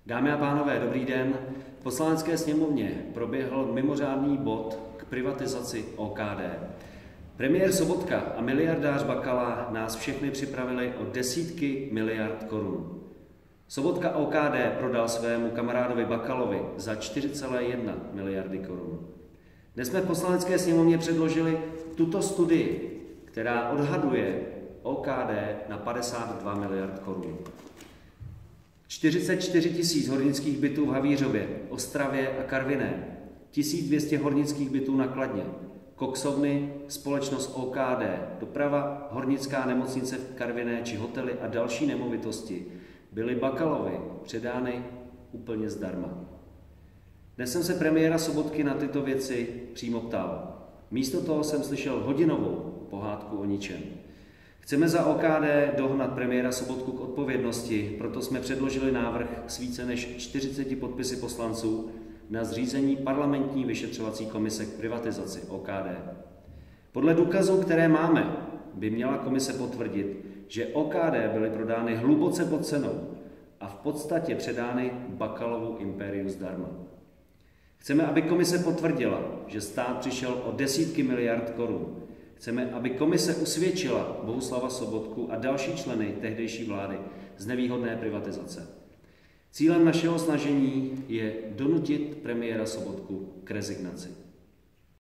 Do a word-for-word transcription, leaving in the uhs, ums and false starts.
Dámy a pánové, dobrý den. V Poslanecké sněmovně proběhl mimořádný bod k privatizaci O K D. Premiér Sobotka a miliardář Bakala nás všechny připravili o desítky miliard korun. Sobotka O K D prodal svému kamarádovi Bakalovi za čtyři celé jedna miliardy korun. Dnes jsme v Poslanecké sněmovně předložili tuto studii, která odhaduje O K D na padesát dva miliard korun. čtyřicet čtyři tisíc hornických bytů v Havířově, Ostravě a Karviné, tisíc dvě stě hornických bytů na Kladně, koksovny, společnost O K D, doprava, hornická nemocnice v Karviné či hotely a další nemovitosti byly Bakalovi předány úplně zdarma. Dnes jsem se premiéra Sobotky na tyto věci přímo ptal. Místo toho jsem slyšel hodinovou pohádku o ničem. Chceme za O K D dohnat premiéra Sobotku k odpovědnosti, proto jsme předložili návrh s více než čtyřiceti podpisy poslanců na zřízení parlamentní vyšetřovací komise k privatizaci O K D. Podle důkazů, které máme, by měla komise potvrdit, že O K D byly prodány hluboce pod cenou a v podstatě předány Bakalovu impériu zdarma. Chceme, aby komise potvrdila, že stát přišel o desítky miliard korun. Chceme, aby komise usvědčila Bohuslava Sobotku a další členy tehdejší vlády z nevýhodné privatizace. Cílem našeho snažení je donutit premiéra Sobotku k rezignaci.